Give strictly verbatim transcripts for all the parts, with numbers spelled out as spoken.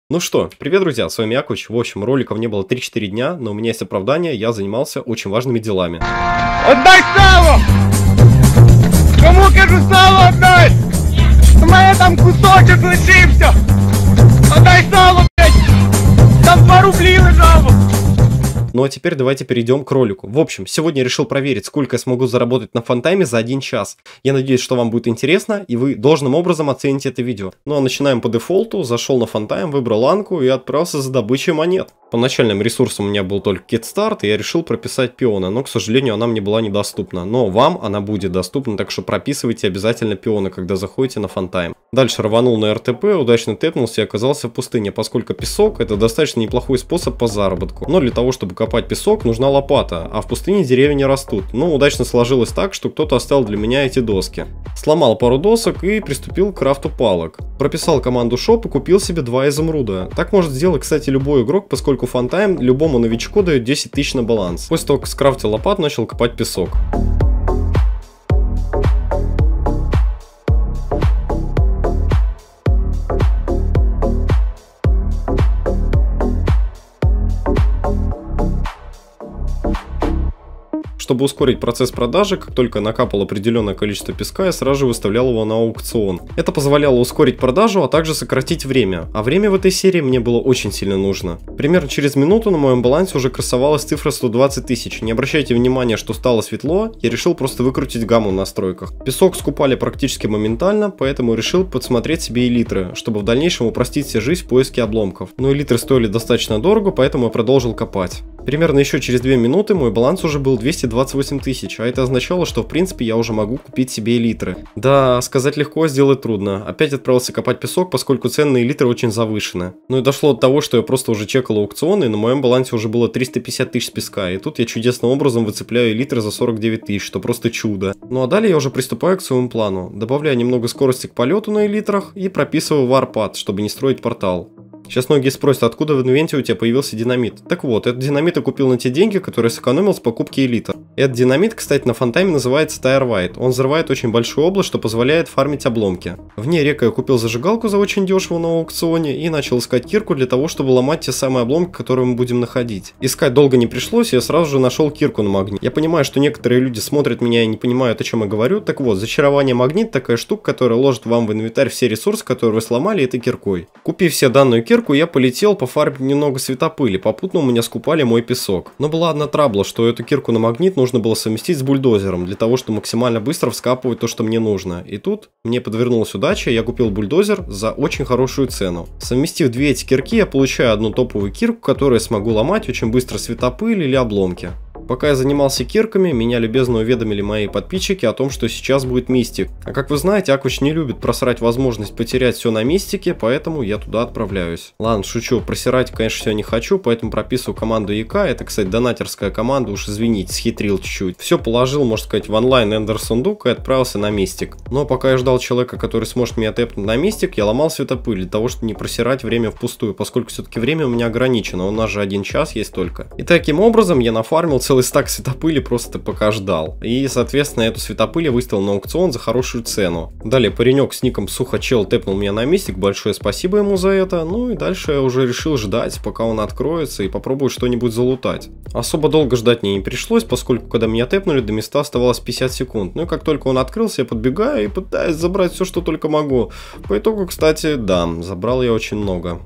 Ну что, привет, друзья, с вами Якуч. В общем, роликов не было три-четыре дня, но у меня есть оправдание, я занимался очень важными делами. Отдай сало! Кому кажу сало отдай? У меня там кусочек лишився! Отдай сало, блядь! Там два рубли лежало! Ну а теперь давайте перейдем к ролику. В общем, сегодня я решил проверить, сколько я смогу заработать на фантайме за один час. Я надеюсь, что вам будет интересно, и вы должным образом оцените это видео. Ну а начинаем по дефолту. Зашел на фантайм, выбрал ланку и отправился за добычей монет. По начальным ресурсам у меня был только кит-старт, и я решил прописать пиона, но, к сожалению, она мне была недоступна. Но вам она будет доступна, так что прописывайте обязательно пиона, когда заходите на фантайм. Дальше рванул на эр тэ пэ, удачно тэпнулся и оказался в пустыне, поскольку песок — это достаточно неплохой способ по заработку. Но для того, чтобы копать песок, нужна лопата, а в пустыне деревья не растут. Но удачно сложилось так, что кто-то оставил для меня эти доски. Сломал пару досок и приступил к крафту палок. Прописал команду шоп и купил себе два изумруда. Так может сделать, кстати, любой игрок, поскольку фантайм любому новичку дает десять тысяч на баланс. После того, как скрафтил лопат, начал копать песок. Чтобы ускорить процесс продажи, как только накапал определенное количество песка, я сразу же выставлял его на аукцион. Это позволяло ускорить продажу, а также сократить время. А время в этой серии мне было очень сильно нужно. Примерно через минуту на моем балансе уже красовалась цифра сто двадцать тысяч. Не обращайте внимания, что стало светло, я решил просто выкрутить гамму в настройках. Песок скупали практически моментально, поэтому решил подсмотреть себе элитры, чтобы в дальнейшем упростить себе жизнь в поиске обломков. Но элитры стоили достаточно дорого, поэтому я продолжил копать. Примерно еще через две минуты мой баланс уже был двести двадцать восемь тысяч, а это означало, что в принципе я уже могу купить себе элитры. Да, сказать легко, сделать трудно. Опять отправился копать песок, поскольку цены на элитры очень завышены. Ну и дошло до того, что я просто уже чекал аукционы, и на моем балансе уже было триста пятьдесят тысяч песка, и тут я чудесным образом выцепляю элитры за сорок девять тысяч, что просто чудо. Ну а далее я уже приступаю к своему плану. Добавляю немного скорости к полету на элитрах и прописываю варпад, чтобы не строить портал. Сейчас многие спросят, откуда в инвенте у тебя появился динамит. Так вот, этот динамит я купил на те деньги, которые сэкономил с покупки элита. Этот динамит, кстати, на фантайме называется Тайрвайт. Он взрывает очень большую область, что позволяет фармить обломки. Вне река я купил зажигалку за очень дешево на аукционе и начал искать кирку для того, чтобы ломать те самые обломки, которые мы будем находить. Искать долго не пришлось, я сразу же нашел кирку на магнит. Я понимаю, что некоторые люди смотрят меня и не понимают, о чем я говорю. Так вот, зачарование магнит — такая штука, которая ложит вам в инвентарь все ресурсы, которые вы сломали этой киркой. Купив себе данную кирку, я полетел пофармить немного светопыли, попутно у меня скупали мой песок. Но была одна трабла, что эту кирку на магнит нужно было совместить с бульдозером, для того, чтобы максимально быстро вскапывать то, что мне нужно. И тут мне подвернулась удача, я купил бульдозер за очень хорошую цену. Совместив две эти кирки, я получаю одну топовую кирку, которую смогу ломать очень быстро светопыль или обломки. Пока я занимался кирками, меня любезно уведомили мои подписчики о том, что сейчас будет мистик. А как вы знаете, Акуч не любит просрать возможность потерять все на мистике, поэтому я туда отправляюсь. Ладно, шучу, просирать, конечно, все не хочу, поэтому прописываю команду ЯК. Это, кстати, донатерская команда, уж извините, схитрил чуть-чуть. Все положил, можно сказать, в онлайн эндер сундук и отправился на мистик. Но пока я ждал человека, который сможет меня тэпнуть на мистик, я ломал светопыль для того, чтобы не просирать время впустую, поскольку все-таки время у меня ограничено, у нас же один час есть только. И таким образом я нафармил целый стак светопыли, просто пока ждал. И, соответственно, эту светопыль я выставил на аукцион за хорошую цену. Далее паренек с ником Сухачел тэпнул меня на мистик, большое спасибо ему за это. Ну и дальше я уже решил ждать, пока он откроется, и попробую что-нибудь залутать. Особо долго ждать мне не пришлось, поскольку когда меня тэпнули, до места оставалось пятьдесят секунд. Ну и как только он открылся, я подбегаю и пытаюсь забрать все, что только могу. По итогу, кстати, да, забрал я очень много.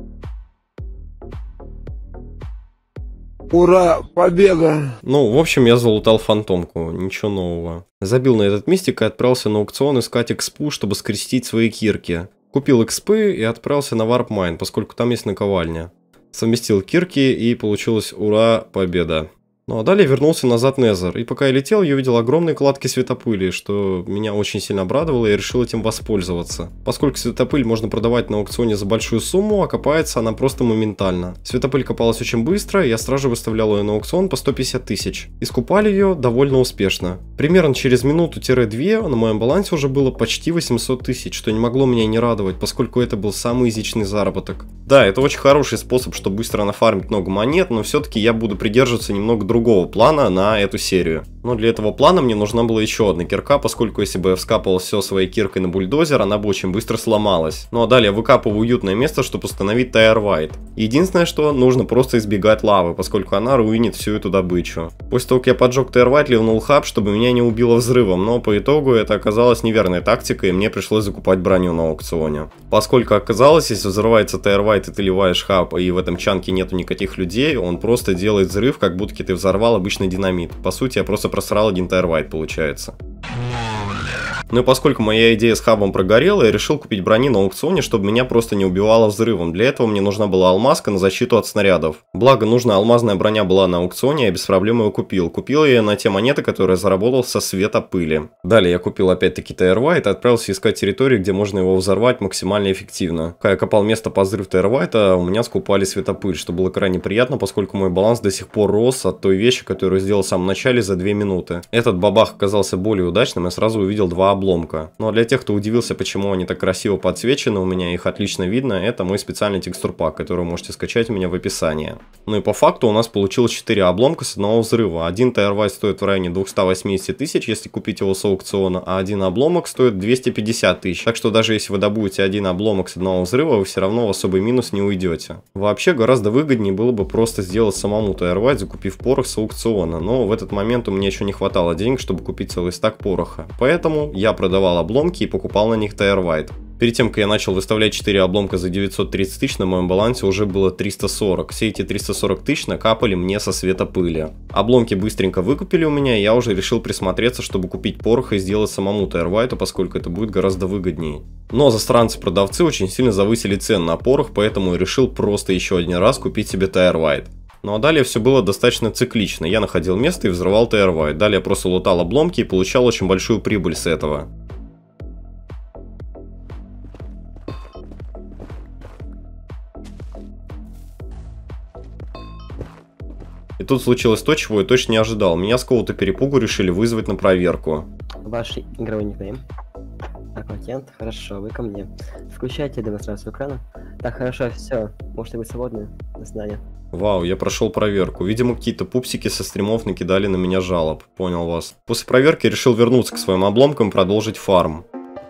Ура, победа! Ну, в общем, я залутал фантомку, ничего нового. Забил на этот мистик и отправился на аукцион искать экспу, чтобы скрестить свои кирки. Купил экспы и отправился на варп-майн, поскольку там есть наковальня. Совместил кирки и получилось ура, победа. Ну а далее вернулся назад Незер, и пока я летел, я увидел огромные кладки светопыли, что меня очень сильно обрадовало, и я решил этим воспользоваться. Поскольку светопыль можно продавать на аукционе за большую сумму, а копается она просто моментально. Светопыль копалась очень быстро, и я сразу же выставлял ее на аукцион по сто пятьдесят тысяч. И скупали ее довольно успешно. Примерно через минуту-две на моем балансе уже было почти восемьсот тысяч, что не могло меня не радовать, поскольку это был самый изичный заработок. Да, это очень хороший способ, чтобы быстро нафармить много монет, но все-таки я буду придерживаться немного другого другого плана на эту серию. Но для этого плана мне нужна была еще одна кирка, поскольку если бы я вскапывал все своей киркой на бульдозер, она бы очень быстро сломалась. Ну а далее выкапываю уютное место, чтобы установить Тайр-Вайт. Единственное, что нужно просто избегать лавы, поскольку она руинит всю эту добычу. После того, как я поджег Тайр-Вайт, ливнул хаб, чтобы меня не убило взрывом, но по итогу это оказалась неверной тактикой, и мне пришлось закупать броню на аукционе. Поскольку оказалось, если взрывается Тайр-Вайт и ты ливаешь хаб, и в этом чанке нету никаких людей, он просто делает взрыв, как будто ты взорвал обычный динамит. По сути, я просто просрал один Тайр-Вайт, получается. Ну и поскольку моя идея с хабом прогорела, я решил купить брони на аукционе, чтобы меня просто не убивало взрывом. Для этого мне нужна была алмазка на защиту от снарядов. Благо, нужная алмазная броня была на аукционе, я без проблем ее купил. Купил я ее на те монеты, которые я заработал со света пыли. Далее я купил опять-таки Тайр-Вайт и отправился искать территорию, где можно его взорвать максимально эффективно. Когда я копал место под взрыв Тайр-Вайта, у меня скупали светопыль, что было крайне приятно, поскольку мой баланс до сих пор рос от той вещи, которую я сделал в самом начале за две минуты. Этот бабах оказался более удачным, я сразу увидел два обломка. Ну а для тех, кто удивился, почему они так красиво подсвечены, у меня их отлично видно, это мой специальный текстурпак, который вы можете скачать у меня в описании. Ну и по факту у нас получилось четыре обломка с одного взрыва. Один Тайр-Вайт стоит в районе двухсот восьмидесяти тысяч, если купить его с аукциона, а один обломок стоит двести пятьдесят тысяч. Так что даже если вы добудете один обломок с одного взрыва, вы все равно в особый минус не уйдете. Вообще гораздо выгоднее было бы просто сделать самому Тайр-Вайт, закупив порох с аукциона, но в этот момент у меня еще не хватало денег, чтобы купить целый стак пороха. Поэтому я продавал обломки и покупал на них Тайр-Вайт. Перед тем, как я начал выставлять четыре обломка за девятьсот тридцать тысяч, на моем балансе уже было триста сорок. Все эти триста сорок тысяч накапали мне со света пыли. Обломки быстренько выкупили у меня, и я уже решил присмотреться, чтобы купить порох и сделать самому Тайр-Вайту, поскольку это будет гораздо выгоднее. Но засранцы-продавцы очень сильно завысили цену на порох, поэтому я решил просто еще один раз купить себе Тайр-Вайт. Ну а далее все было достаточно циклично. Я находил место и взрывал Тайр-Вайт. Далее я просто лутал обломки и получал очень большую прибыль с этого. И тут случилось то, чего я точно не ожидал. Меня с какого-то перепугу решили вызвать на проверку. Ваш игровой никнейм. Акватент, хорошо, вы ко мне. Включайте демонстрацию экрана. Так, хорошо, все. Можете быть свободны. До свидания. Вау, я прошел проверку. Видимо, какие-то пупсики со стримов накидали на меня жалоб. Понял вас. После проверки я решил вернуться к своим обломкам и продолжить фарм.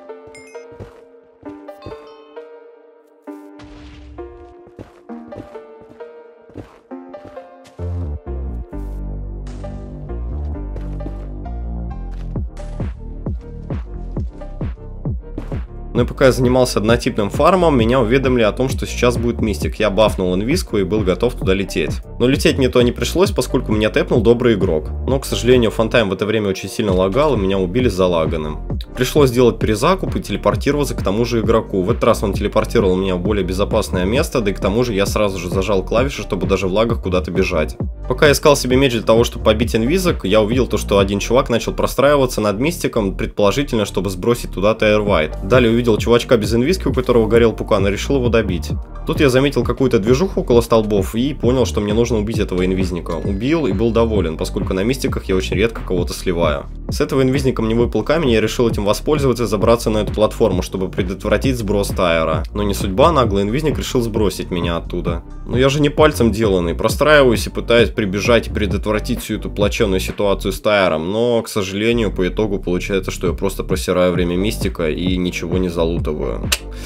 Но пока я занимался однотипным фармом, меня уведомили о том, что сейчас будет мистик. Я бафнул инвиску и был готов туда лететь. Но лететь мне то не пришлось, поскольку меня тэпнул добрый игрок. Но, к сожалению, фантайм в это время очень сильно лагал, и меня убили залаганным. Пришлось сделать перезакуп и телепортироваться к тому же игроку. В этот раз он телепортировал меня в более безопасное место, да и к тому же я сразу же зажал клавиши, чтобы даже в лагах куда-то бежать. Пока я искал себе меч для того, чтобы побить инвизок, я увидел то, что один чувак начал простраиваться над мистиком, предположительно, чтобы сбросить туда Тайр-Вайт. Далее увидел чувачка без инвиски, у которого горел пукан, и решил его добить. Тут я заметил какую-то движуху около столбов и понял, что мне нужно убить этого инвизника. Убил и был доволен, поскольку на мистиках я очень редко кого-то сливаю. С этого инвизника мне выпал камень, и я решил этим воспользоваться и забраться на эту платформу, чтобы предотвратить сброс Тайра. Но не судьба, наглый инвизник решил сбросить меня оттуда. Но я же не пальцем деланный, простраиваюсь и пытаюсь прибежать и предотвратить всю эту плачевную ситуацию с Тайром, но, к сожалению, по итогу получается, что я просто просираю время мистика и ничего не залутываю.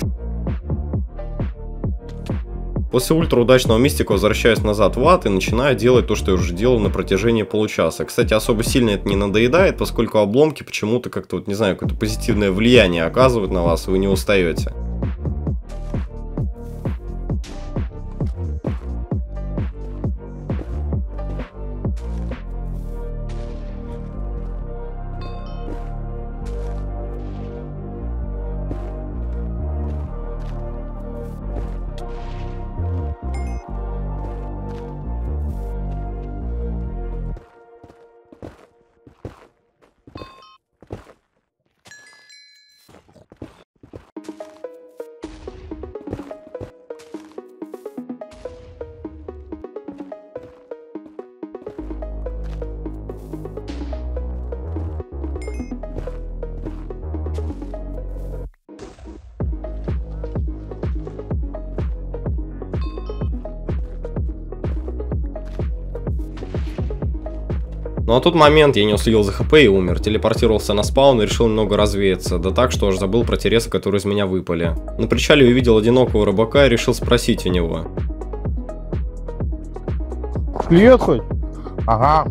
После ультраудачного мистика возвращаюсь назад в ад и начинаю делать то, что я уже делал на протяжении получаса. Кстати, особо сильно это не надоедает, поскольку обломки почему-то как-то, вот не знаю, какое-то позитивное влияние оказывают на вас, и вы не устаете. Ну а тот момент я не уследил за хп и умер, телепортировался на спаун и решил немного развеяться, да так, что аж забыл про тересы, которые из меня выпали. На причале увидел одинокого рыбака и решил спросить у него. Клюет хоть? Ага.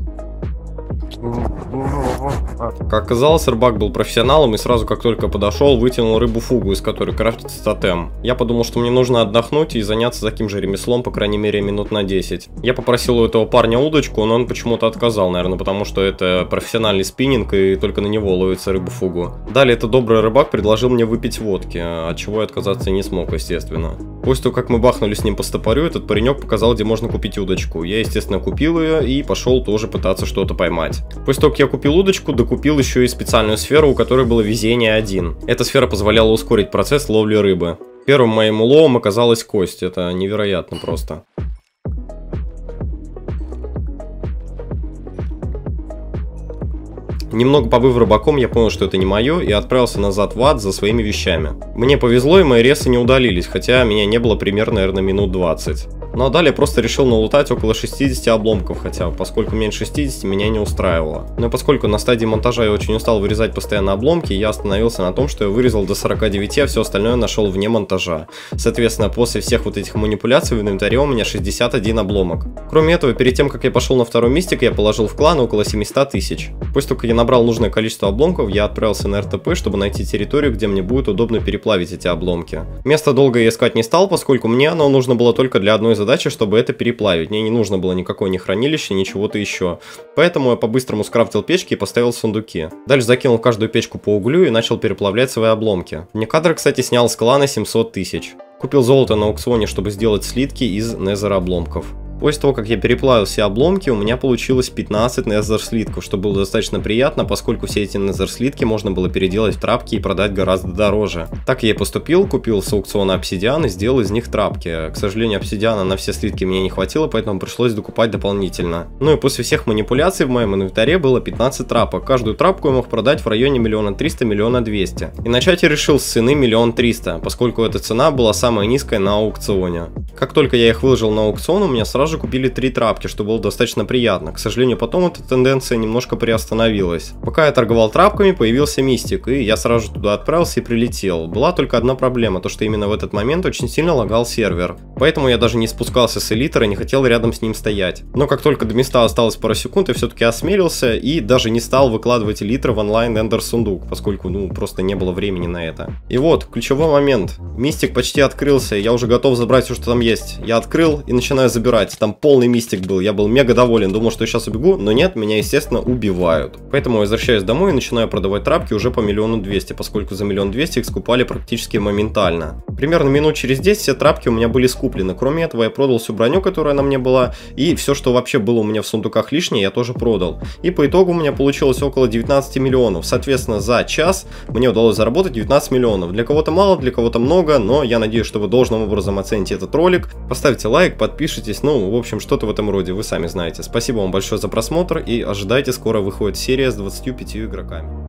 Как оказалось, рыбак был профессионалом и сразу как только подошел, вытянул рыбу-фугу, из которой крафтится тотем. Я подумал, что мне нужно отдохнуть и заняться таким же ремеслом, по крайней мере, минут на десять. Я попросил у этого парня удочку, но он почему-то отказал, наверное, потому что это профессиональный спиннинг и только на него ловится рыбу-фугу. Далее этот добрый рыбак предложил мне выпить водки, от чего я отказаться не смог, естественно. После того, как мы бахнули с ним по стопорю, этот паренек показал, где можно купить удочку. Я, естественно, купил ее и пошел тоже пытаться что-то поймать. После того, как я купил удочку, докупил еще и специальную сферу, у которой было везение один. Эта сфера позволяла ускорить процесс ловли рыбы. Первым моим уловом оказалась кость, это невероятно просто. Немного побыв рыбаком, я понял, что это не мое, и отправился назад в ад за своими вещами. Мне повезло, и мои ресы не удалились, хотя меня не было примерно, наверное, минут двадцать. Ну а далее я просто решил налутать около шестидесяти обломков, хотя поскольку меньше шестидесяти меня не устраивало. Но поскольку на стадии монтажа я очень устал вырезать постоянно обломки, я остановился на том, что я вырезал до сорока девяти, а все остальное нашел вне монтажа. Соответственно, после всех вот этих манипуляций в инвентаре у меня шестьдесят один обломок. Кроме этого, перед тем, как я пошел на второй мистик, я положил в клан около семисот тысяч. После того, как я набрал нужное количество обломков, я отправился на эр тэ пэ, чтобы найти территорию, где мне будет удобно переплавить эти обломки. Место долго я искать не стал, поскольку мне оно нужно было только для одной задачи, чтобы это переплавить. Мне не нужно было никакое ни хранилище, ни чего-то еще. Поэтому я по-быстрому скрафтил печки и поставил сундуки. Дальше закинул в каждую печку по углю и начал переплавлять свои обломки. Мне кадр, кстати, снял с клана семьсот тысяч. Купил золото на аукционе, чтобы сделать слитки из незер обломков. После того, как я переплавил все обломки, у меня получилось пятнадцать незер слитков, что было достаточно приятно, поскольку все эти незер слитки можно было переделать в трапки и продать гораздо дороже. Так я и поступил, купил с аукциона обсидиан и сделал из них трапки. К сожалению, обсидиана на все слитки мне не хватило, поэтому пришлось докупать дополнительно. Ну и после всех манипуляций в моем инвентаре было пятнадцать трапок. Каждую трапку я мог продать в районе миллиона триста — миллиона двести. И начать я решил с цены миллион триста, поскольку эта цена была самая низкая на аукционе. Как только я их выложил на аукцион, у меня сразу же купили три трапки, что было достаточно приятно. К сожалению, потом эта тенденция немножко приостановилась. Пока я торговал трапками, появился мистик, и я сразу же туда отправился и прилетел. Была только одна проблема, то что именно в этот момент очень сильно лагал сервер. Поэтому я даже не спускался с элитера и не хотел рядом с ним стоять. Но как только до места осталось пару секунд, я все-таки осмелился и даже не стал выкладывать элитер в онлайн эндер сундук, поскольку ну просто не было времени на это. И вот, ключевой момент. Мистик почти открылся, я уже готов забрать все, что там есть. Я открыл и начинаю забирать. Там полный мистик был, я был мега доволен, думал, что я сейчас убегу, но нет, меня, естественно, убивают. Поэтому я возвращаюсь домой и начинаю продавать трапки уже по миллиону двести, поскольку за миллион двести их скупали практически моментально. Примерно минут через десять все трапки у меня были скуплены. Кроме этого, я продал всю броню, которая на мне была, и все, что вообще было у меня в сундуках лишнее, я тоже продал. И по итогу у меня получилось около девятнадцати миллионов. Соответственно, за час мне удалось заработать девятнадцать миллионов. Для кого-то мало, для кого-то много, но я надеюсь, что вы должным образом оцените этот ролик. Поставьте лайк, подпишитесь, ну, в общем, что-то в этом роде, вы сами знаете. Спасибо вам большое за просмотр и ожидайте, скоро выходит серия с двадцатью пятью игроками.